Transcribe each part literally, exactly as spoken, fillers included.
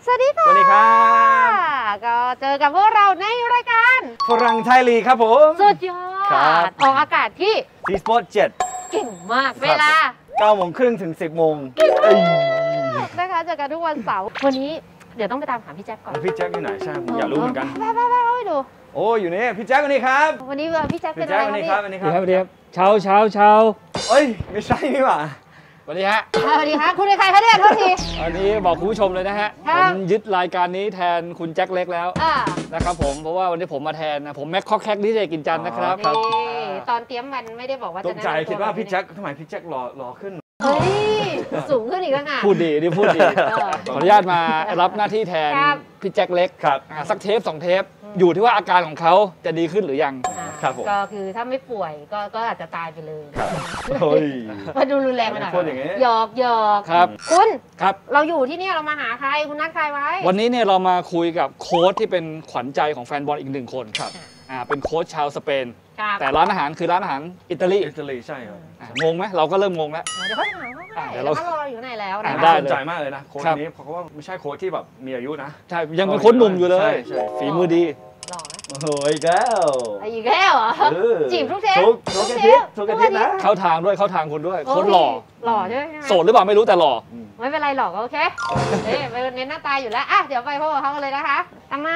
สวัสดีค่ะสวัสดีครับก็เจอกับพวกเราในรายการฝรั่งไทยลีครับผมสุดยอดออกอากาศที่ทีสปอร์ตเจ็ดเก่งมากเวลาเก้าโมงครึ่งถึงสิบโมงนะคะเจอกันทุกวันเสาร์วันนี้เดี๋ยวต้องไปตามหาพี่แจ็คก่อนพี่แจ็คอยู่ไหนใช่ผมอยากรู้เหมือนกันไปไปไปไปดูโอ้อยู่นี่พี่แจ็ควันนี้ครับวันนี้พี่แจ็คเป็นอะไรครับวันนี้ครับวันนี้ครับเช้าเช้าเช้าเอ้ยไม่ใช่นี่หว่าสวัสดีฮะสวัสดีครับคุณเป็นใครคะเนี่ยโทษทีอันนี้บอกคุณผู้ชมเลยนะฮะผมยึดรายการนี้แทนคุณแจ็คเล็กแล้วนะครับผมเพราะว่าวันนี้ผมมาแทนนะผมแม็กคอกแคกนี่จะกินจันนะครับตอนเตรียมมันไม่ได้บอกว่าจะตกใจคิดว่าพี่แจ็คทำไมพี่แจ็ครอรอขึ้นเฮ้ยสูงขึ้นอีกแล้วไงพูดดีนี่พูดดีขออนุญาตมารับหน้าที่แทนพี่แจ็คเล็กครับสักเทปสองเทปอยู่ที่ว่าอาการของเขาจะดีขึ้นหรือยังครับผมก็คือถ้าไม่ป่วยก็ก็อาจจะตายไปเลยเฮ้ยมาดูรุนแรงไปหน่อยหยอกหยอกครับคุณครับเราอยู่ที่นี่เรามาหาใครคุณนัดใครไว้วันนี้เนี่ยเรามาคุยกับโค้ชที่เป็นขวัญใจของแฟนบอลอีกหนึ่งคนครับอ่าเป็นโค้ชชาวสเปนแต่ร้านอาหารคือร้านอาหารอิตาลีอิตาลีใช่ครับงงไหมเราก็เริ่มงงแล้วเดี๋ยวเขาถามเขาเดี๋ยวเรารออยู่ไหนแล้วนะได้สนใจมากเลยนะโค้ชนี้เพราะว่าไม่ใช่โค้ชที่แบบมีอายุนะใช่ยังเป็นโค้ชหนุ่มอยู่เลยฝีมือดีหล่อไหมโอ้ยแก้วอีกแล้วเหรอจีบทุกเทปทุกเทปทุกเทปนะเข้าทางด้วยเข้าทางคุณด้วยโค้ชหล่อหล่อใช่ไหมโสดหรือเปล่าไม่รู้แต่หล่อไม่เป็นไรหล่อก็โอเคเอ๊ะไปเน้นหน้าตาอยู่แล้วอ่ะเดี๋ยวไปพบกับเขากันเลยนะคะตามมา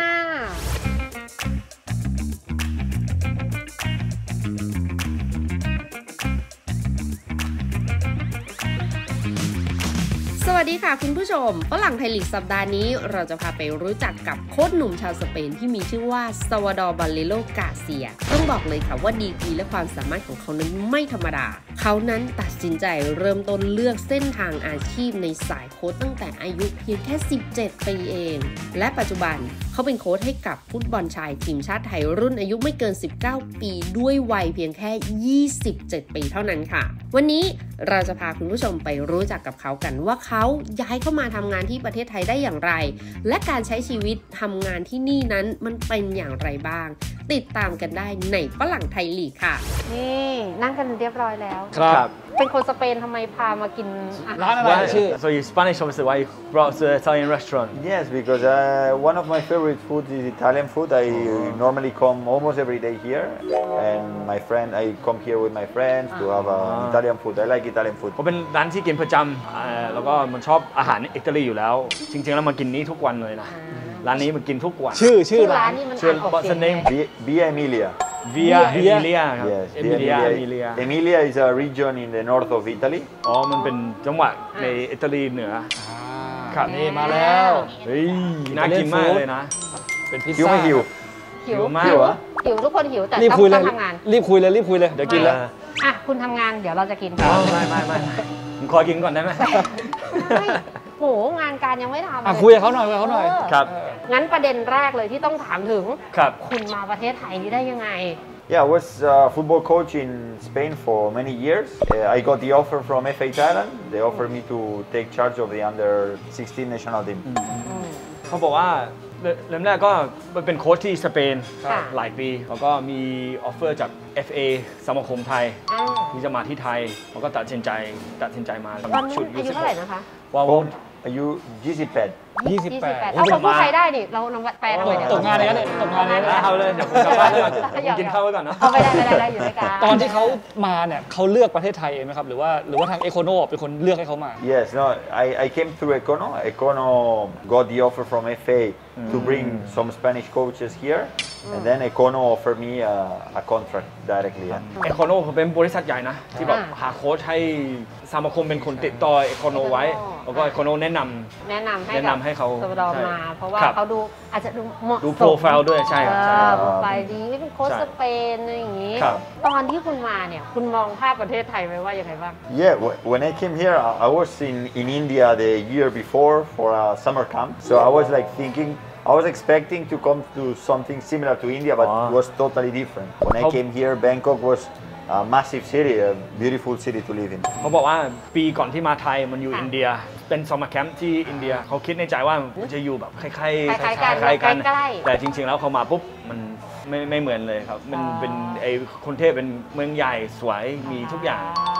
สวัสดีค่ะคุณผู้ชมฝรั่งไทยลีกสัปดาห์นี้เราจะพาไปรู้จักกับโค้ชหนุ่มชาวสเปนที่มีชื่อว่าซาวาดอร์ บาเลโล กาเซียต้องบอกเลยค่ะว่าดีกรีและความสามารถของเขานั้นไม่ธรรมดาเขานั้นตัดสินใจเริ่มต้นเลือกเส้นทางอาชีพในสายโค้ชตั้งแต่อายุเพียงแค่สิบเจ็ดปีเองและปัจจุบันเขาเป็นโค้ชให้กับฟุตบอลชายทีมชาติไทยรุ่นอายุไม่เกินสิบเก้าปีด้วยวัยเพียงแค่ยี่สิบเจ็ดปีเท่านั้นค่ะวันนี้เราจะพาคุณผู้ชมไปรู้จักกับเขากันว่าเขาย้ายเข้ามาทำงานที่ประเทศไทยได้อย่างไรและการใช้ชีวิตทำงานที่นี่นั้นมันเป็นอย่างไรบ้างติดตามกันได้ในฝรั่งไทยลีกค่ะนี่นั่งกันเรียบร้อยแล้วครับเป็นคนสเปนทำไมพามากินร้านอะไรชื่อ So you Spanish obviously why you brought to the Italian restaurant Yes because uh, one of my favorite food is Italian food I normally come almost every day here and my friend I come here with my friends to have uh, Italian food I like Italian food ผมเป็นร้านที่กินประจำแล้วก็มันชอบอาหารอิตาลีอยู่แล้วจริงๆแล้วมากินนี้ทุกวันเลยนะร้านนี้มันกินทุกวันชื่อชื่อร้านชื่อ What's the name Via Emilia Via Emilia ครับ Yes Via Emilia Emilia is a region in the north of Italy อ๋อมันเป็นจังหวัดในอิตาลีเหนือครับนี่มาแล้วเฮ้ยน่ากินมากเลยนะเป็นพิซซ่าหิวหิวมากเหรอหิวทุกคนหิวแต่ต้องทำงานรีบคุยเลยรีบคุยเลยเดี๋ยวกินแล้วอ่ะคุณทำงานเดี๋ยวเราจะกินไม่ไม่ไม่ผมขอกินก่อนได้ไหมโหงานการยังไม่ทำอ่ะคุยกับเขาหน่อยคุยกับเขาหน่อยครับงั้นประเด็นแรกเลยที่ต้องถามถึงครับคุณมาประเทศไทยนี้ได้ยังไง Yeah, I was a football coach in Spain for many years. Uh, I got the offer from เอฟ เอ Thailand. They offered me to take charge of the under sixteen national team. เขาบอกว่าเริ่มแรกก็เป็นโค้ชที่สเปนหลายปีแล้วก็มีออฟเฟอร์จาก เอฟ เอ สมาคมไทยที่จะมาที่ไทยเขาก็ตัดสินใจตัดสินใจมาตอนนั้นอายุเท่าไหร่นะคะว่าอายุยี่สิบแปดยี่สิบแปดเอาคนพูดไทยได้ดิเราเราแปลทำไมเนี่ยตกงานเลยเนี่ยตกงานเลยเอาเลยเดี๋ยวผมกลับบ้านเลยผมกินข้าวไว้ก่อนนะเอาไปได้ไปได้ได้อยู่ด้วยกันตอนที่เขามาเนี่ยเขาเลือกประเทศไทยเองไหมครับหรือว่าหรือว่าทางเอโคโนเป็นคนเลือกให้เขามา Yes no I I came through Econo Econo got the offer from เอฟ เอ to bring some Spanish coaches here and then Econo offered me a, a contract directly Econo เป็นบริษัทใหญ่นะที่แบบหาโค้ชให้สมาคมเป็นคนติดต่อ Econo ไว้แล้วก็ Econo แนะนำแนะนำให้แนะนำให้เขาสวดอมาเพราะว่าเขาดูอาจจะดูเหมาะสมดูโปรไฟล์ด้วยใช่ครับโปรไฟล์ดีเป็นโค้ชสเปนอะไรอย่างนี้ตอนที่คุณมาเนี่ยคุณมองภาพประเทศไทยไว้ว่ายังไงบ้าง Yeah when I came here I was in in India the year before for a summer camp so I was like thinking I was expecting to come to something similar to India but it was totally different when I came here Bangkok was a massive city a beautiful city to live in เขาบอกว่าปีก่อนที่มาไทยมันอยู่อินเดียเป็นซัมเมอร์แคมป์ที่อินเดียเขาคิดในใจว่ามันจะอยู่แบบคล้ายๆคล้ายๆกันแต่จริงๆแล้วเขามาปุ๊บมันไม่ไม่เหมือนเลยครับมันเป็นไอ้กรุงเทพเป็นเมืองใหญ่สวยมีทุกอย่าง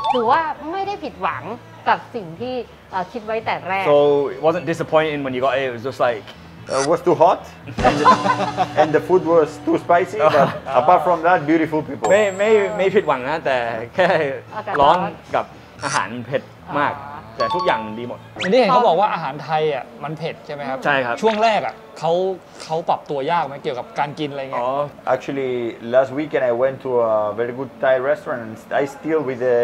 ถือว่าไม่ได้ผิดหวังกับสิ่งที่คิดไว้แต่แรก so it wasn't disappointing when you got it it was just like Uh, was too hot and the, and the food was too spicy, but apart from that, beautiful people. ไม่ไม่ไม่ผิดหวังนะแต่แค่ร้อนกับอาหารเผ็ดมากแต่ทุกอย่างดีหมดอันนี้เห็นเขาบอกว่าอาหารไทยอ่ะมันเผ็ดใช่ไหมครับใช่ครับช่วงแรกอ่ะเขาเขาปรับตัวยากไหมเกี่ยวกับการกินอะไรเงี้ย Actually, last weekend I went to a very good Thai restaurant and I still with the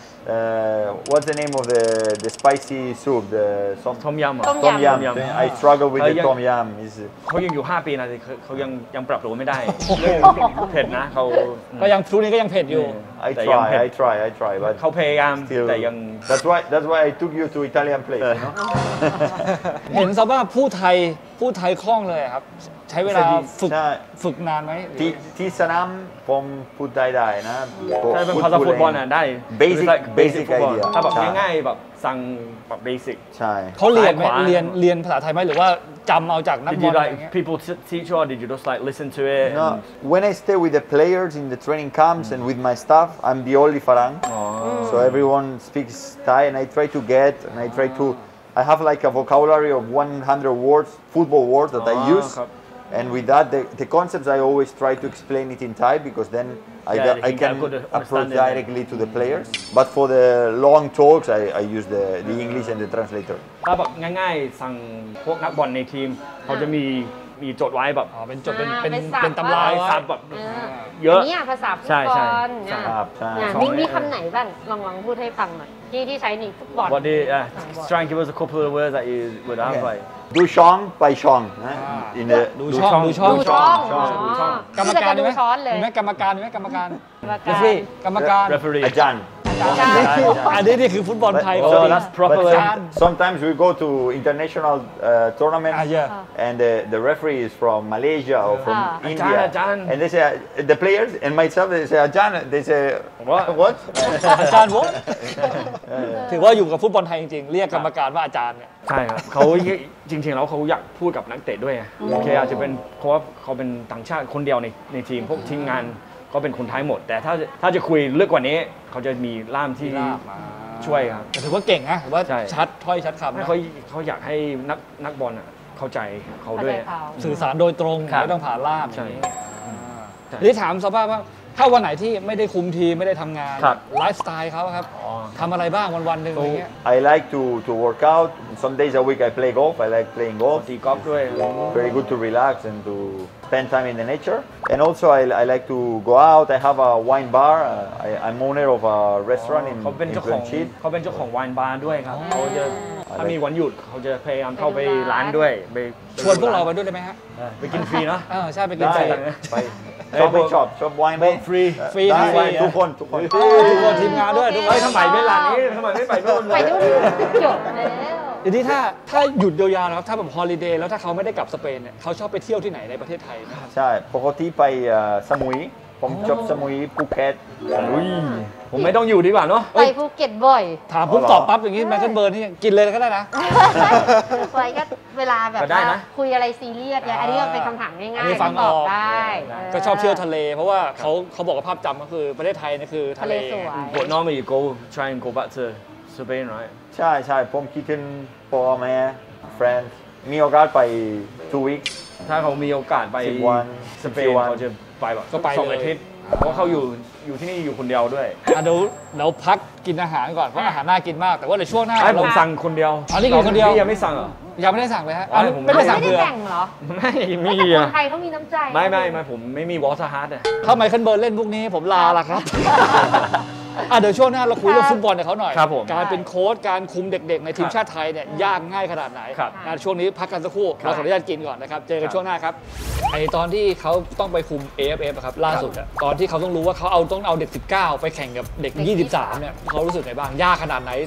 Uh, what's the name of the the spicy soup? The som tom yum. Tom yum. I struggle with the tom yum. เขายังอยู่ห้าปีนะเขายังยังปรับตัวไม่ได้เผ็ดนะเขาก็ยังทุกนี้ก็ยังเผ็ดอยู่ I try, I try, I try, but เขาพยายามแต่ยัง That's why that's why I took you to Italian place. เห็นซะว่าผู้ไทยผู้ไทยคล่องเลยครับใช้เวลาฝึกฝึกนานไหมที่ที่สนามผมพูดได้ได้นะใช่เป็นภาษาฟุตบอลน่ะได้ basic basic idea ถ้าแบบง่ายๆแบบสั่งแบบ basic ใช่เขาเรียนไหมเรียนเรียนภาษาไทยไหมหรือว่าจำเอาจากนักบอลอะไรเงี้ย people teach you or did you just like listen to it no when I stay with the players in the training camps and with my staff I'm the only Farang so everyone speaks Thai and I try to get and I try to I have like a vocabulary of one hundred words football words that I use and with that the, the concepts I always try to explain it in Thai because then I, yeah, I can approach directly to the players but for the long talks I, I use the, the English and the translator ถ้าแบบง่ายๆสั่งพวกนักบอลในทีมเขาจะมีมีจดไว้แบบอ๋อเป็นจดเป็นเป็นเป็นตำราซับแบบเยอะนี่ภาษาฟุตบอลนี่มีคำไหนบ้างลองลองพูดให้ฟังหน่อยที่ที่ใช้ในฟุตบอล What do try and give us a couple of words that you would have like ดูช่องไปช่องนะ in the ดูช่องดูช่องดูช่องกรรมการไหมมีไหมกรรมการมีไหมกรรมการเรฟรี่กรรมการอาจารย์อันนี้นี่คือฟุตบอลไทย so that's proper sometimes we go to international uh, tournaments and the, the referee is from Malaysia or from India and they say the players and myself they say อาจารย์ they say what what อาจารย์ what ถือว่าอยู่กับฟุตบอลไทยจริงๆเรียกกรรมการว่าอาจารย์เนี่ยใช่ครับเขาจริงๆแล้วเขาอยากพูดกับนักเตะด้วยโอเคอาจจะเป็นเพราะว่าเขาเป็นต่างชาติคนเดียวในในทีมพวกทีมงานก็เป็นคนไทยหมดแต่ถ้าถ้าจะคุยลึกกว่านี้เขาจะมีล่ามที่ช่วยครับถือว่าเก่งนะถือว่าชัดถ้อยชัดคำเขาเขาอยากให้นักนักบอลเข้าใจเขาด้วยสื่อสารโดยตรงไม่ต้องผ่านล่ามใช่นี่ถามสภาพว่าถ้าวันไหนที่ไม่ได้คุมทีมไม่ได้ทำงานไลฟ์สไตล์เขาครับทำอะไรบ้างวันๆหนึ่งอะไรเงี้ย I like to to work out some days a week I play golf I like playing golf ตีกอล์ฟด้วย very good to relax and to spend time in the nature and also I I like to go out I have a wine bar I I'm owner of a restaurant in เขาเป็นเจ้าของเขาเป็นเจ้าของไวน์บาร์ด้วยครับเขาจะถ้ามีวันหยุดเขาจะพยายามเข้าไปร้านด้วยไปชวนพวกเราไปด้วยได้ไหมฮะไปกินฟรีเนาะใช่ไปกินฟรีไปชอบไปชอบชอบไวน์ฟรีฟรีทุกคนทุกคนทุกคนทีมงานด้วยทุกคนทำไมไม่ร้านนี้ทำไมไม่ไปด้วยไปด้วยจบแล้วทีนี้ถ้าถ้าหยุดยาวๆนะครับถ้าแบบฮอลิเดย์แล้วถ้าเขาไม่ได้กลับสเปนเนี่ยเขาชอบไปเที่ยวที่ไหนในประเทศไทยนะครับใช่ปกติไปสมุยผมชอบสมุยภูเก็ตผมไม่ต้องอยู่ดีกว่าเนาะไปภูเก็ตบ่อยถามผมตอบปั๊บอย่างนี้แมคเคิลเบิร์นนี่กินเลยก็ได้นะไปก็เวลาแบบคุยอะไรซีเรียสอันนี้เป็นคำถามง่ายๆฟังออกได้ก็ชอบเที่ยวทะเลเพราะว่าเขาเขาบอกว่าภาพจำก็คือประเทศไทยนี่คือทะเลสวย But normally you go try and go back to Spain right ใช่ใช่ผมคิดถึงพ่อแม่ friends มีโอกาสไป two weeks ถ้าเขามีโอกาสไปสเปนเขาจะไปแบบก็ไปสองอาทิตย์เพราะเขาอยู่อยู่ที่นี่อยู่คนเดียวด้วยเดี๋ยวเราพักกินอาหารก่อนเพราะอาหารน่ากินมากแต่ว่าในช่วงหน้าให้ผมสั่งคนเดียวอันนี้กินคนเดียวยังไม่สั่งเหรอยังไม่ได้สั่งเลยฮะไม่ได้สั่งเพื่อเหรอไม่มีอ่ะคนไทยเขามีน้ำใจไม่ไม่ไม่ผมไม่มีวอเตอร์ฮาร์ดอ่ะถ้าไมเคิลเบิร์นเล่นพวกนี้ผมลาละครับอ่ะเดี๋ยวช่วงหน้าเราคุยเรื่องฟุตบอลกับเขาหน่อยการเป็นโค้ชการคุมเด็กๆในทีมชาติไทยเนี่ยยากง่ายขนาดไหนช่วงนี้พักกันสักครู่เราขออนุญาตกินก่อนนะครับเจอกันช่วงหน้าครับไอตอนที่เขาต้องไปคุม เอ เอฟ เอฟ ครับล่าสุดอ่ะตอนที่เขาต้องรู้ว่าเขาเอาต้องเอาเด็กสิบเก้าไปแข่งกับเด็กยี่สิบสามเนี่ยเขารู้สึกไงบ้างยากขนาดไหน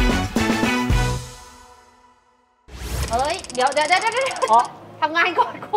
เฮ้ยเดี๋ยวเดี๋ยวเดี๋ยวทำงานก่อนคุณ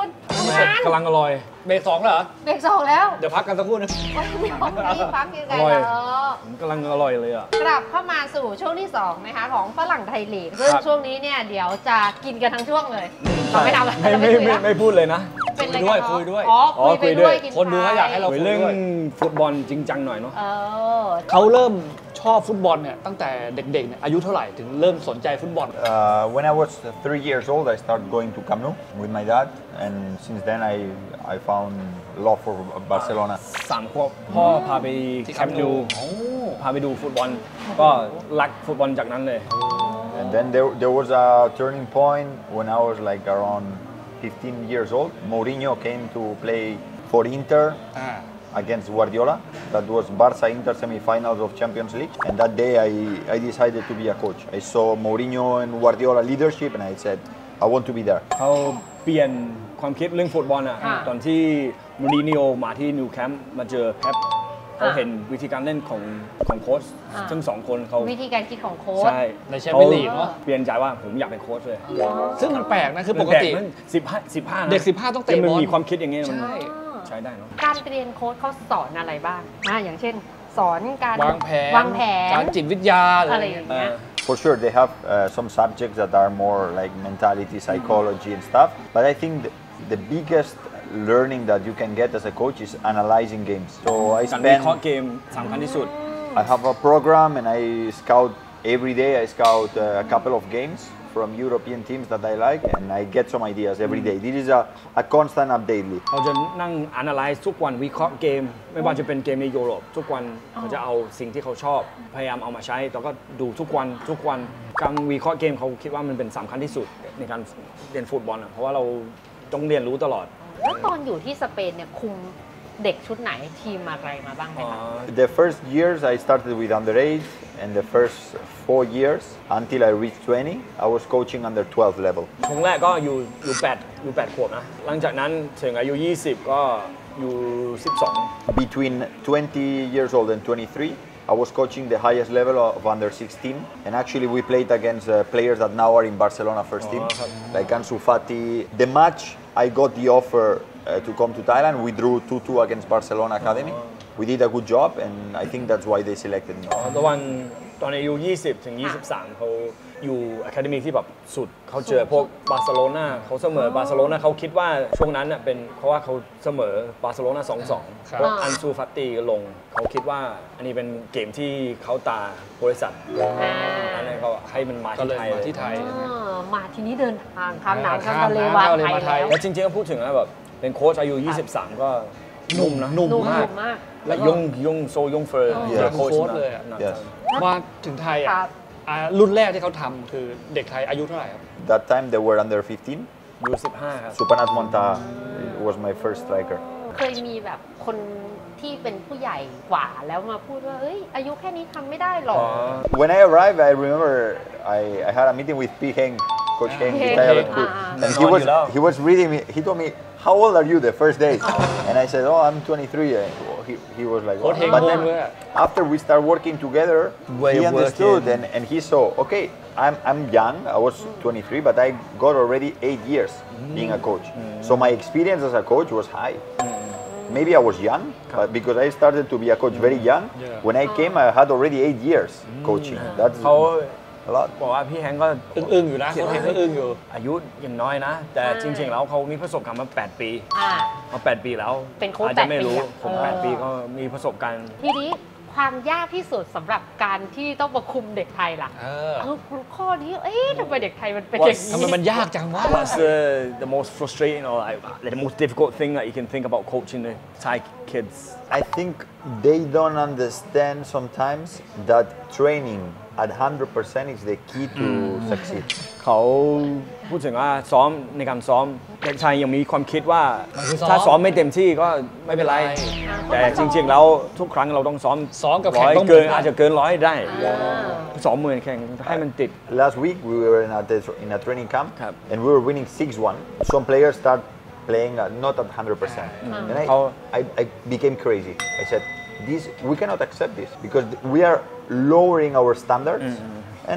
กำลังอร่อยเบรกสองแล้วเหรอเบรกสองแล้วเดี๋ยวพักกันสักครู่นึงไม่ไม่พักยังไงอร่อยล่ะเออกำลังอร่อยเลยอ่ะกลับเข้ามาสู่ช่วงที่สองนะคะของฝรั่งไทยลีกซึ่งครับช่วงนี้เนี่ยเดี๋ยวจะกินกันทั้งช่วงเลยเราไม่ทำอะไรไม่เราไม่คุยไม่แล้วไม่พูดเลยนะเป็นอะไรคุยด้วยกันคุยด้วยอ๋ออ๋อคุยไปคุยด้ด้ววย ยกินคนดูเขาอยากให้เราคุยเรื่องฟุตบอลจริงจังหน่อยเนาะเออเขาเริ่มชอบฟุตบอลเนี่ยตั้งแต่เด็กๆเนี่ยอายุเท่าไหร่ถึงเริ่มสนใจฟุตบอล Uh, when I was three years old, I started going to Camp Nou with my dad, and since then I I found love for Barcelona. สามขวบพ่อพาไปที่แคมป์ Camp Nou นูพาไปดูฟุตบอล ก็รักฟุตบอลจากนั้นเลย And then there, there was a turning point when I was like around fifteen years old. Mourinho came to play for Inter อ่า against Guardiola. That was Barca Inter semi-finals of Champions League. And that day I, I decided to be a coach. I saw Mourinho and Guardiola leadership and I said, I want to be there. เขาเปลี่ยนความคิดเรื่องฟุตบอลอ่ะค่ะตอนที่มูรินิโอมาที่นิวแคมป์มาเจอแพปเขาเห็นวิธีการเล่นของของโค้ชอ่าทั้งสองคนเขาวิธีการคิดของโค้ชใช่ในแชมเปี้ยนลีกเนอะเปลี่ยนใจว่าผมอยากเป็นโค้ชเลยซึ่งมันแปลกนะคือปกติสิบห้าสิบห้าเด็กสิบห้าต้องเตะมันบอลมีความคิดอย่างเงี้ยมันใช่ใช้ได้เนาะการเรียนโค้ชเขาสอนอะไรบ้างอ่าอย่างเช่น สอนการวางแผนวางแผนการจิตวิทยาหรืออะอะไร ไรอย่างเงี้ยเงี้ย For sure, they have uh, some subjects that are more like mentality, psychology, and stuff. But I think the, the biggest learning that you can get as a coach is analyzing games. So I การวิ spend, เคราะห์เกมสำคัญที่สุด I have a program, and I scout every day. I scout uh, a couple of games from European teams that I like, and I get some ideas every day. This is a, a constant update. เขาจะนั่ง analyze ทุกวันวิเคราะห์เกม ไม่ว่าจะเป็นเกมในยุโรปทุกวันเขาจะเอาสิ่งที่เขาชอบ พยายามเอามาใช้แล้วก็ดูทุกวันทุกวันการวิเคราะห์เกมเขาคิดว่ามันเป็นสำคัญที่สุดในการเรียนฟุตบอลอะเพราะว่าเราต้องเรียนรู้ตลอดแล้วตอนอยู่ที่สเปนเนี่ยคุมเด็กชุดไหนทีมอะไรมาบ้างไหมคะ The first years I started with under eight, and the first four years until I reached twenty, I was coaching under twelve level. ช่วงแรกก็อยู่อยู่แปดอยู่แปดขวบนะ หลังจากนั้นถึงอายุยี่สิบก็อยู่สิบสอง Between twenty years old and twenty-three, I was coaching the highest level of under sixteen, and actually we played against uh, players that now are in Barcelona first team, like Ansu Fati. The match I got the offer uh, to come to Thailand, we drew two two against Barcelona Academy. We did a good job, and I think that's why they selected me. ตอนตอนอายุยี่สิบถึงยี่สิบสามเขาอยู่อะคาเดมีที่แบบสุดเขาเจอพวกบาร์เซโลนาเขาเสมอบาร์เซโลนาเขาคิดว่าช่วงนั้นน่ะเป็นเพราะว่าเขาเสมอบาร์เซโลนาสองสองครับพวกอันซูฟาตีก็ลง เขาคิดว่าอันนี้เป็นเกมที่เขาตาบริษัทอันนั้นเขาให้มันมาก็ที่เลยไทยมาที่ไทยเออมาทีนี้เดินทางข้ามน้ำข้ามข้ามทะเลน้ำมาข้ามทะเลไทยมาไทยแล้วแล้วจริงๆก็พูดถึงนะแบบเป็นโค้ชอายุยี่สิบสามก็นุ่มนะนุ่มนุ่มมากมากและยงยงโซยงเฟอร์อ๋อเจอโค้ชเลยอะนะ Yes. มาถึงไทยคอ่ะรับอ่ารุ่นแรกที่เขาทำคือเด็กไทยอายุเท่าไหร่ครับ That time they were under fifteen. อยู่สิบห้าครับ Supanat Monta was my first striker. เคยมีแบบคนที่เป็นผู้ใหญ่กว่าแล้วมาพูดว่าเอ้ยอายุแค่นี้ทำไม่ได้หรอก When I arrived, I remember I, I had a meeting with P. Heng, Coach Heng, Heng, Itaya Heng, Recruit, ah, and ah. he was Know you he was reading me. He told me, "How old are you?" The first day, and I said, "Oh, I'm twenty-three." And he, he was like, Coach "Oh." Heng But ngôn then với ạ. after we start working together, Way he of understood working. and, and he saw, okay, I'm I'm young. I was twenty-three, but I got already eight years being a coach. So my experience as a coach was high. Maybe I was young, but because I started to be a coach very young, Yeah. when I came, I had already eight years coaching. That's เขา a lot. บอกว่าพี่แฮงก็อึ้งๆอยู่นะเขาเห็นก็อึ้งอยู่อายุยังน้อยนะ แต่จริงๆแล้วเขามีประสบการณ์มาแปดปีอ่ามาแปดปีแล้วเป็นโค้ชอาจจะไม่รู้แปดปีอะผมเออแปดปีก็มีประสบการณ์ทีนี้ความยากที่สุดสำหรับการที่ต้องมาคุมเด็กไทยล่ะเออเออข้อนี้เอ๊ะทำไมเด็กไทยมันเป็นอย่างทำไมนี้มันยากจังวะ What's the the most frustrating or like the most difficult thing that you can think about coaching the Thai kids I think they don't understand sometimes that training at one hundred percent is the key to succeed. เขาพูดถึงว่าซ้อมในการซ้อมเด็กชายยังมีความคิดว่ามันคือซ้อมถ้าซ้อมไม่เต็มที่ก็ไม่เป็นไรไม่เป็นไรแต่จริงๆแล้วทุกครั้งเราต้องซ้อมซ้อมกับร้อยแข่งต้องเกินเหมือนกันอาจจะเกินร้อยได้อ่าซ้อมมือแข่งให้มันติด Last week we were in a, in a training camp Yep. and we were winning six one. Some players start playing uh, not at one hundred percent. And I, How? I, I became crazy. I said, this, we cannot accept this because we are lowering our standards. And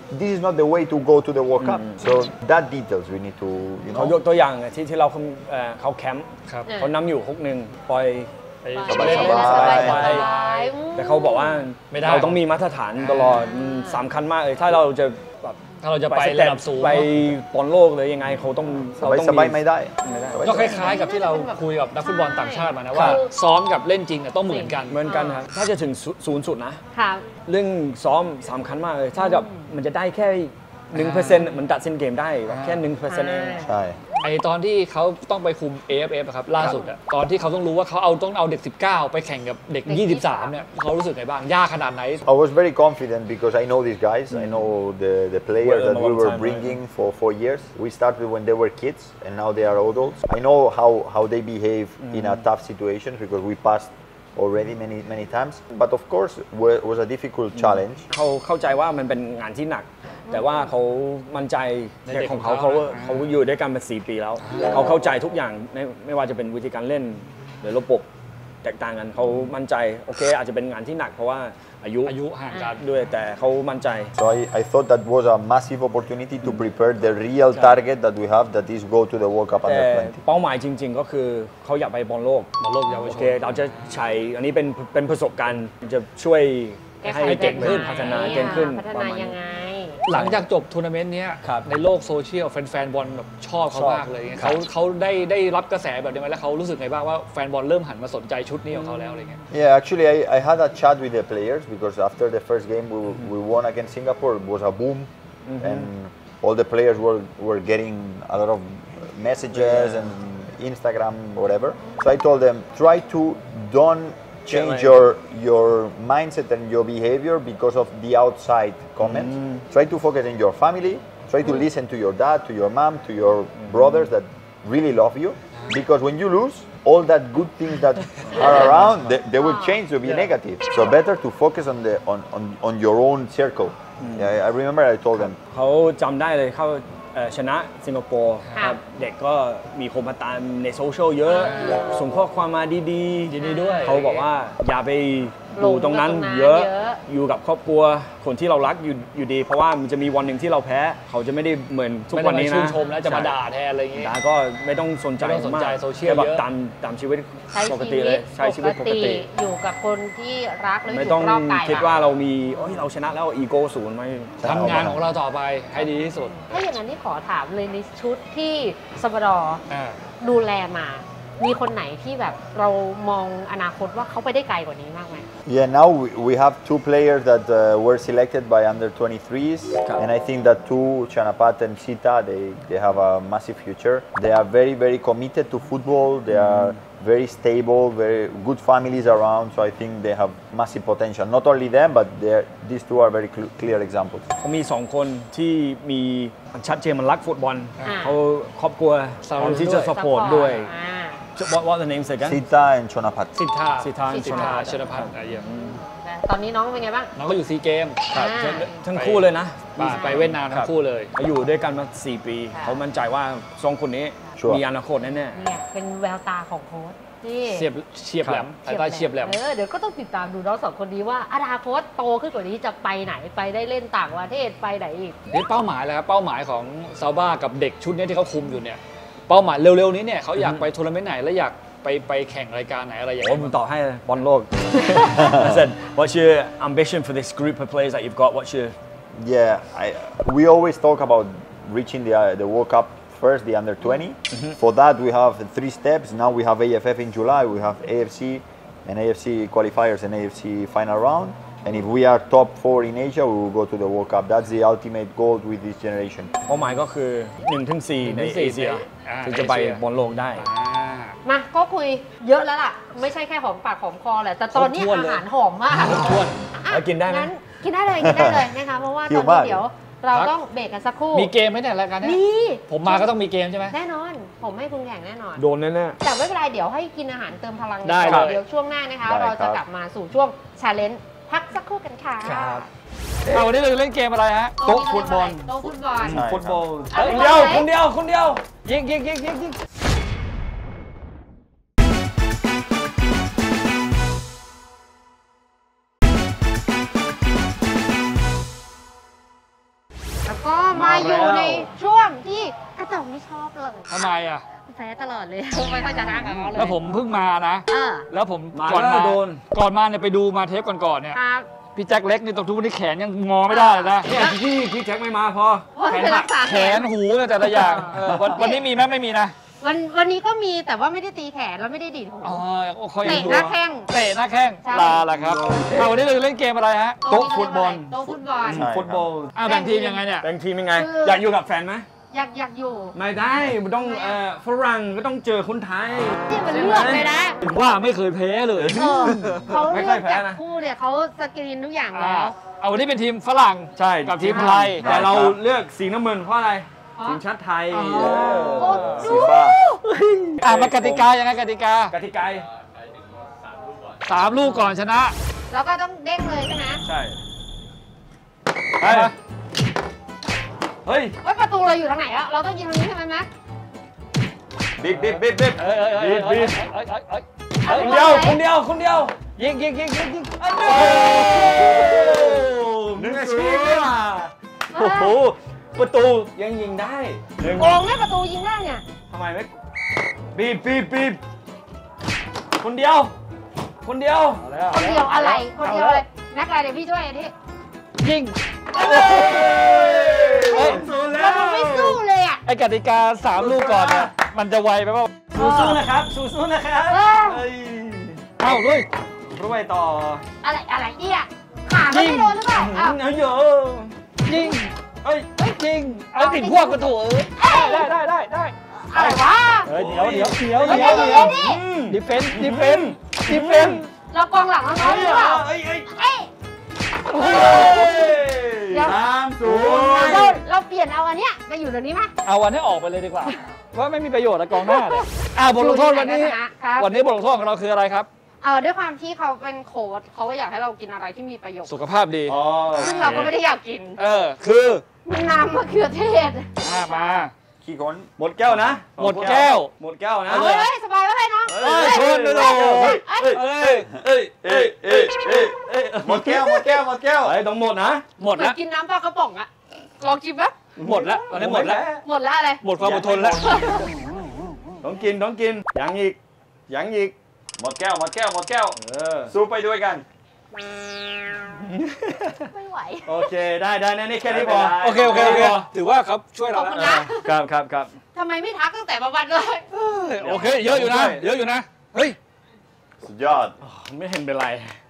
this is not the way to go to the World Cup. So that details we need to, you เขาย know. กตัวอย่างที่ที่เราเอ่อเขาแคมป์ครับเขานำอยู่หกหนึ่งปล่อยไปสบายเล่นสเล่นบาสบายยสบายแต่เขาบอกว่าไม่ได้เราต้องมีมาตรฐานตลอดมันสำคัญมากเลยถ้าเราจะแบบถ้าเราจะไประดับสูงไปบอลโลกเลยยังไงเขาต้องสบายสบายไม่ได้ไม่ได้ก็คล้ายๆกับที่เราคุยกับนักฟุตบอลต่างชาติมานะว่า ซ้อมกับเล่นจริงเนี่ยต้องเหมือนกันเหมือนกันครับถ้าจะถึงศูนย์สุดนะค่ะเรื่องซ้อมสำคัญมากเลย ถ้าจะมันจะได้แค่หนึ่งเปอร์เซ็นต์มันตัดสินเกมได้แค่หนึ่งเปอร์เซ็นต์เองใช่ไอตอนที่เขาต้องไปคุม เอ เอฟ เอฟ อะครับล่าสุดอะตอนที่เขาต้องรู้ว่าเขาเอาต้องเอาเด็ก สิบเก้า ไปแข่งกับเด็ก ยี่สิบสาม เนี่ยเขารู้สึกไงบ้าง ยากขนาดไหน I was very confident because I know these guys. I know the, the players that we were bringing for four years. We started when they were kids and now they are adults. I know how, how they behave in a tough situation because we passed already many many times. But of course, it was a difficult challenge. เขาเข้าใจว่ามันเป็นงานที่หนัก แต่ว่าเขามั่นใจในเด็กของเขาของเขาเขานะเขาอยู่ด้วยกันมาสี่ปีแล้ว เขาเข้าใจทุกอย่างไม่ไม่ว่าจะเป็นวิธีการเล่นหรือระบบแตกต่างกันเขามั่นใจโอเคอาจจะเป็นงานที่หนักเพราะว่าอายุอายุห่างกันด้วยแต่เขามั่นใจ So I, I thought that was a massive opportunity to prepare the real target that we have, that is go to the World Cup แต่ under twenty. เป้าหมายจริง ๆ ก็คือเขาอยากไปบอลโลกบอลโลกเยาวโอชเคน เราจะใช้อันนี้เป็นเป็นประสบการณ์จะช่วยให้เก่งขึ้นพัฒนาเก่งขึ้นพัฒประนามาณยังไงหลังจากจบทัวร์นาเมนต์เนี้ยครับในโลกโซเชียลแฟนๆบอลแบบชอบเขาชอบมากเลยครัเขาบเขาได้ได้รับกระแสแบบนี้ไหมแล้วเขารู้สึกไงบ้างว่าแฟนบอลเริ่มหันมาสนใจชุดนี้ของเขาแล้วอะไรเงี้ย Yeah, actually, I, I had a chat with the players because after the first game we, we won against Singapore, it was a boom, and all the players were, were getting a lot of messages and Instagram, whatever. So I told them, try to don't change your your mindset and your behavior because of the outside comments. Try to focus on your family. Try to listen to your dad, to your mom, to your brothers that really love you. Because when you lose, all that good things that are around, they, they will change to be negative. So better to focus on the on, on, on your own circle. Yeah, I remember I told them. เขาจำได้เลยเขาเอ่อชนะสิงคโปร์ค่ะครับเด็กก็มีคนมาตามในโซเชียลเยอะ ส่งข้อความมาดีๆยินดีด้วยเขาบอกว่าอย่าไปดูตรงนั้นลงกับตรงนั้นเยอะเยอะอยู่กับครอบครัวคนที่เรารักอยู่อยู่ดี เพราะว่ามันจะมีวันหนึ่งที่เราแพ้ เขาจะไม่ได้เหมือนทุกไม่วัได้นมานี้ชื่นะนชมแล้วจะมาด่าแทนอะไรอย่างงี้ด่าก็ไม่ต้องสนใจไม่ต้องสนใจมากโซเชียลแค่แบบเยอะตามตามชีวิตใช้ปกชีติวิเลตยใช้ชีวิตปกติอยู่กับคนที่รักและอไม่ยู่ต้องรอบกายคิดว่าเรามีโอ้ยเราชนะแล้วอีโก้ศูนย์ไหมทำงานของเราต่อไปให้ดีที่สุดถ้าอย่างนั้นที่ขอถามเลยในชุดที่สปดออ่าดูแลมา มีคนไหนที่แบบเรามองอนาคตว่าเขาไปได้ไกลกว่านี้มากไหม Yeah, now we, we have two players that uh, were selected by under twenty-threes, and I think that two, Chanapat and Sita, they, they have a massive future. They are very, very committed to football. They are very stable, very good families around. So I think they have massive potential. Not only them, but these two are very cl- clear examples. เขามีสองคนที่มีชัดเจนมันรักฟุตบอลอ่าเขาครอบครัวพร้อมที่จะสปอร์ตด้วยอ่า What what the names again Sita and Chonapat. สิทธาสิทธาสิทธาชชนนพัพัฒฒน์น์อ่ะเยี่ยมตอนนี้น้องเป็นไงบ้างน้องก็อยู่ซีเกมครับทั้งคู่เลยนะไปไปเวียดนามทั้งคู่เลยเขาอยู่ด้วยกันมาสี่ปี เขามั่นใจว่าสองคนนี้ชัวร์มีอนาคตแน่เนี่ยเป็นแววตาของโค้ชที่เฉียบเฉียบแหลมสายตาเฉียบแหลมเออเดี๋ยวก็ต้องติดตามดูน้องสองคนนี้ว่าอนาคตโตขึ้นกว่านี้จะไปไหนไปได้เล่นต่างประเทศไปไหนอีกนี่เป้าหมายแล้วครับเป้าหมายของซาบ้ากับเด็กชุดนี้ที่เขาคุมอยู่เนี่ยเป้าหมายเร็วๆนี้เนี่ยเขาอยากไปทัวร์นาเมนต์ไหนและอยากไปไปแข่งรายการไหนอะไรอย่างๆโอ้เงี้ยผมตอบให้บอลโลก I said what's your ambition for this group of players that you've got what's your Yeah, I, we always talk about reaching the, uh, the World Cup first, the under twenty. For that, we have three steps. Now we have A F F in July, we have A F C and A F C qualifiers and A F C final round. And if we are top four in Asia, we will go to the World Cup. That's the ultimate goal with this generation. เป้าหมายก็คือหนึ่งถึงสี่ในหนึ่งถึงสี่เอเชียอ่าถึงจะไปเอเชียบอลโลกได้อ่ามาก็คุยเยอะแล้วล่ะ ไม่ใช่แค่หอมปากหอมคอแหละแต่ตอนนี้ครบถ้วนเลยอาหารหอมมากท้วนอ่ะแล้วกินได้ไหมงั้กินได้เลยกินได้เลยนะคะเพราะว่าหิตอวน มากนี้เดี๋ยวเราต้องเบรกกันสักครู่มีเกมไหมเนี่ยรายการเนี้ยมีผมมาก็ต้องมีเกมใช่ไหมแน่นอน ผมให้คุณแข่งแน่นอนโดนแน่แต่ไม่เป็นไรเดี๋ยวให้กินอาหารเติมพลังได้ก่อนเลยเดี๋ยวช่วงหน้านะคะได้ครับเราจะกลับมาสู่ช่วงชาเลนจ์พักสักครู่กันค่ะครับเอาวันนี้เราจะเล่นเกมอะไรฮะโต๊ะฟุตบอลโต๊ะฟุตบอลใช่ฟุตบอลเอาคนไปเดียวไหนคนเดียวคนเดียวยิงยิงยิงยิงยิงอยู่ในช่วงที่กระจกไม่ชอบเลยทำไมอ่ะแพ้ตลอดเลยไม่ค่อยชนะกับเขาเลยแล้วผมเพิ่งมานะแล้วผมมาก่อนก็มาโดนก่อนมาเนี่ยไปดูมาเทปก่อนๆเนี่ยครับพี่แจ็คเล็กนี่ตรงทุกวันนี้แขนยังงอไม่ได้เลยนะเนี่ยพี่พี่แจ็คไม่มาพอว่าจะรักษาแขนหูเนี่ยแต่ละอย่างเออวันวันนี้มีไหมไม่มีนะวันวันนี้ก็มีแต่ว่าไม่ได้ตีแขนแล้วไม่ได้ดีดหูอ๋อคอยเตะหน้าแข้งเตะหน้าแข้งใช่ลาละครับเอาวันนี้เราจะเล่นเกมอะไรฮะโต๊ะฟุตบอลโต๊ะฟุตบอลใช่ฟุตบอลอ้าวแบ่งทีมยังไงเนี่ยแบ่งทีมยังไงคืออยากอยู่กับแฟนไหมอยากอยากอยู่ไม่ได้มันต้องเอ่อฝรั่งก็ต้องเจอคนไทยนี่มันเลือกเลยนะว่าไม่เคยแพ้เลยเออเขาไม่เลืค่ออยกแพ้จากนะคู่เนี่ยเขาสกรีนทุกอย่างอ่าแล้วเอาวันนี้เป็นทีมฝรั่งใช่กับทีมไทยแต่เราเลือกสีน้ำเงินเพราะอะไรทีมชาติไทยอ๋อเออโอ้ดูสีฟ้าอ่ามากติกายังไงกติกากติกาสามลูกก่อนชนะแล้วก็ต้องเด้งเลยใช่ไหมใช่ไปเฮ้ยว่าประตูเราอยู่ทางไหนอะเราต้องยิงทางนี้ใช่ไหมแม็กบิ๊บบิ๊บบิ๊บบิ๊บเอ้ยเอ้ยเอ้ยเอ้ยเอ้ยเอ้ยเอ้ยเอ้ยคนเดียวคนเดียวคนเดียวยิงยิงยิงยิงยิงหนึ่งอาชีพอ่ะโอ้โหประตูยังยิงได้หนึ่งโกงให้ประตูยิงได้เนี่ยทำไมไม่บีบบีบบีบคนเดียว คนเดียวคนเดียวอะไร คนเดียวอะไรแม็กอะไรเดี๋ยวพี่ช่วยอันนี้ยิงเฮ้ยสู้แล้แล้ววมันไม่สู้เลยอะไอ้กติกาสามลูกก่อนเนี่ยมันจะไวไปเปล่าสู้ๆนะครับสู้ๆนะครับเออเฮ้ยเอ้าด้วยรวยต่ออะไรอะไรเนี่ยขามันไม่โดนหรือเปล่าอ้าวเอาเยอะยิงเฮ้ยเฮ้ยยิงเอาติดพวกกระถูเอ้ยได้ได้ได้ได้อะไรวะเฮ้ยเดี๋ยวเดี๋ยวเดี๋ยวเฮ้ยเดี๋ยวเดี๋เดี๋ยยว วเดี๋ยวดิเฟนส์ดิเฟนส์ดิเฟนส์เรากองหลังเราน้อยหรือเปล่าเฮ้ยเฮ้ยเอ้ย เดี๋ยวสามศูนย์เราเราเปลี่ยนเอาอันเนี้ยไปอยู่ตรงนี้ไหมเอาวันให้ออกไปเลยดีกว่าว่าไม่มีประโยชน์ละกองหน้าเนี่ยอ่าบทลงโทษวันนี้ครับวันนี้บทลงโทษของเราคืออะไรครับเออด้วยความที่เขาเป็นโค้ชเขาก็อยากให้เรากินอะไรที่มีประโยชน์สุขภาพดีอ๋อซึ่งเราก็ไม่ได้อยากกินเออคือน้ำมะเขือเทศอ่ามาขี้คนหมดแก้วนะหมดแก้วหมดแก้วนะเอาเฮ้เลยยสบายแล้วไงน้องเฮ้ยชนเลยเฮ้ยเอ้ยเฮ้ยเฮ้ยเฮ้ยเฮ้ยเฮ้ยหมดแก้วหมดแก้วหมดแก้วเฮ้ยต้องหมดนะหมดเหมือแล้วนกินน้ำปลากระป๋องอะลองชิมไหมหมดแล้วตอนนี้หมดแล้วหมดแล้วอะไรหมดความอดทนแล้วต้องกินต้องกินยังอีกยังอีกหมดแก้วหมดแก้วหมดแก้วเออสู้ไปด้วยกันไม่ไหวโอเคได้ได้นะนี่แค่นี้พอโอเคโอเคโอเคถือว่าเขาช่วยขอเราบคุณแล้วนะครับครับครับทำไมไม่ทักตั้งแต่ประวันเลยโอเคเยอะอยู่นะเยอะอยู่นะเฮ้ยสุดยอดไม่เห็นเป็นไร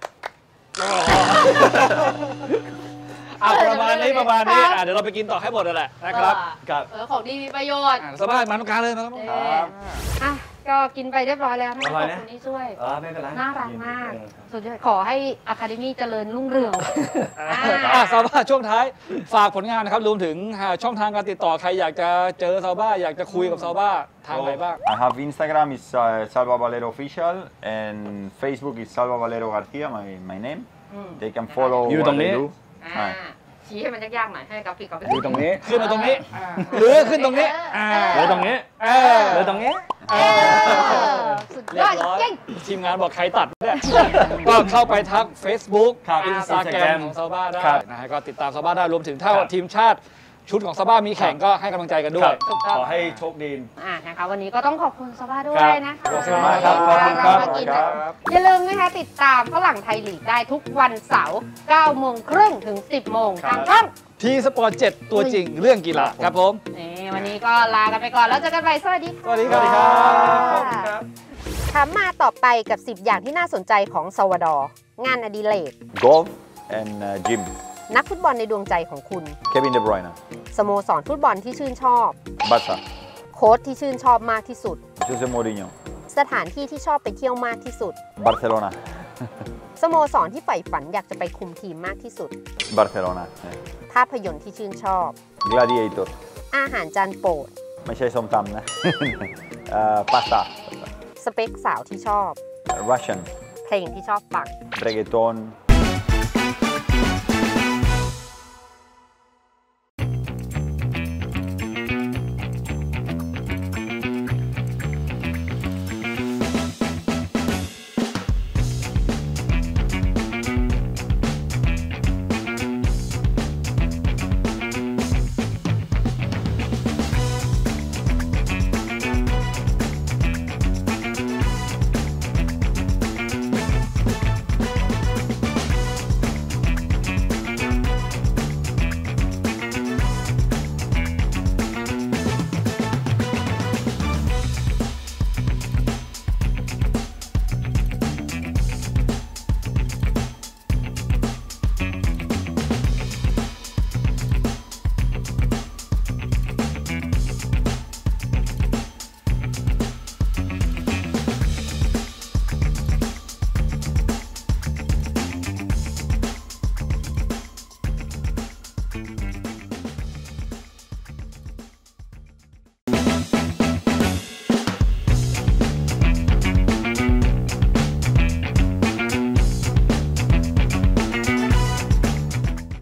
เอาประมาณนี้ประมาณนี้อ่ะเดี๋ยวเราไปกินต่อให้หมดนั่นแหละนะครับครับเออของดีมีประโยชน์อ่ะสบายมาตรงกลางเลยมาตรงกลางเอออ่ะก็กินไปเรียบร้อยแล้วนะขอบคุณที่ช่วยอ่าไม่เป็นไรน่ารักมาก สุดยอดขอให้อะคาเดมี่เจริญรุ่งเรืองอ่ะซาบ้าช่วงท้ายฝากผลงานนะครับรวมถึงช่องทางการติดต่อใครอยากจะเจอซาบ้าอยากจะคุยกับซาบ้าทางไหนบ้าง I have Instagram is uh, Salva Valero Official and Facebook is Salva Valero Garcia, my, my name. They can follow You what don't I need? do. อ่าชี้ให้มันยากๆหน่อยให้กราฟิกเขาไปอยู่ตรงนี้ขึ้นมาตรงนี้ หรือขึ้นตรงนี้อ่าเลยตรงนี้เออเลยตรงนี้เออสุดยเรียอบ ดร้อยเก่งทีมงานบอกใครตัดเนี่ยก็เข้าไปทัก Facebook ครับอินสตาแกรม Instagram ของซาบ้าได้ครับนะฮะก็ติดตามซาบ้าได้รวมถึงถ้าครับทีมชาติชุดของซาบ้ามีแข่งก็ให้กำลังใจกันด้วยถูกต้องขอให้โชคดีอ่านะคะวันนี้ก็ต้องขอบคุณซาบ้าด้วครัยบนะคะขอบคุณมากครับขอบคุณครับมากินนะอย่าลืมนะคะติดตามฝรั่งไทยลีกได้ทุกวันเสาร์เก้าโมงครึ่งถึงสิบโมงทางช่องทีสปอร์ตเจ็ดตัวจริงเรื่องกีฬาครับผมนี่วันนี้ก็ลากันไปก่อนแล้วเจอกันใหม่สวัสดีค่ะสวัสดีครับขอบคุณครับถามมาต่อไปกับ สิบ อย่างที่น่าสนใจของซาวาดอร์งานอดิเรก Golf and uh, gym. นักฟุตบอลในดวงใจของคุณ Kevin De Bruyne. สโมสรฟุตบอลที่ชื่นชอบ Barca. โค้ชที่ชื่นชอบมากที่สุด Jose Mourinho. สถานที่ที่ชอบไปเที่ยวมากที่สุด Barcelona. สโมสรที่ใฝ่ฝันอยากจะไปคุมทีมมากที่สุด Barcelona. ภาพยนตร์ที่ชื่นชอบ Gladiator. อาหารจานโปรดไม่ใช่ส้มตำนะ uh, pasta. สเปคสาวที่ชอบ Russian. เพลงที่ชอบฟัง Reggaeton.